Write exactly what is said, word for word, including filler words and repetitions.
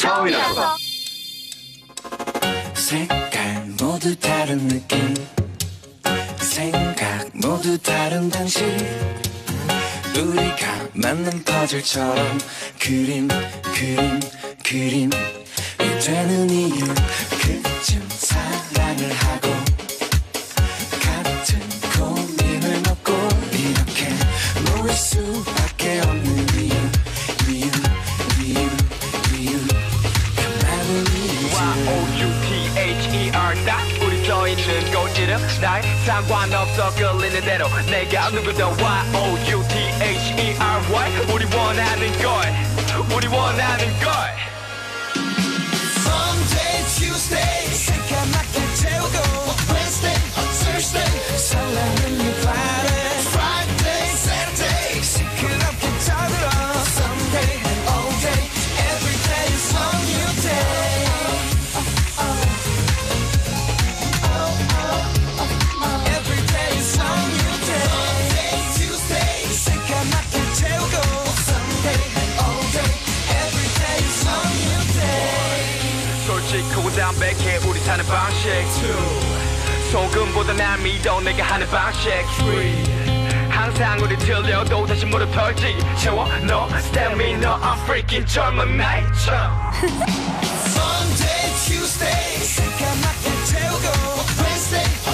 처음이라서. 색깔 모두 다른 느낌, 생각 모두 다른 당신. 우리가 만난 퍼즐처럼 그림 그림 그림이 되는 이유. 그쯤 사랑을 하고 같은 고민을 먹고 이렇게 모일 수밖에 없는 이유. 이유 이유 이유 그 많은 이유들. 와이 오 유 티 에이치 이 알 딱 우리 껴있는 꽃 이름 날 상관없어 끌리는 대로 내가 누구든 와이 오 유 티 에이치 이 알 와이 우리 원하는 걸 우리 원하는 걸. Monday, Tuesday 새까맣게 채우고 Wednesday, Thursday 설레는 네 Friday, Friday, Saturday 시끄럽게 떠들어 Sunday and all day Every day is a new day. Oh, oh, oh, oh. Every day is a new day. Monday, Tuesday 새까맣게 채우고 Sunday and all day Every day is a new day. 솔직하고 담백해 우리 사는 방식 two 소금보다 날 믿어 내가 하는 방식 three 항상 우리 틀려도 다시 무릎 털지 채워 너 stamina I'm freaking 젊은 나이처럼. Monday, Tuesday 새까맣게 채우고 Wednesday,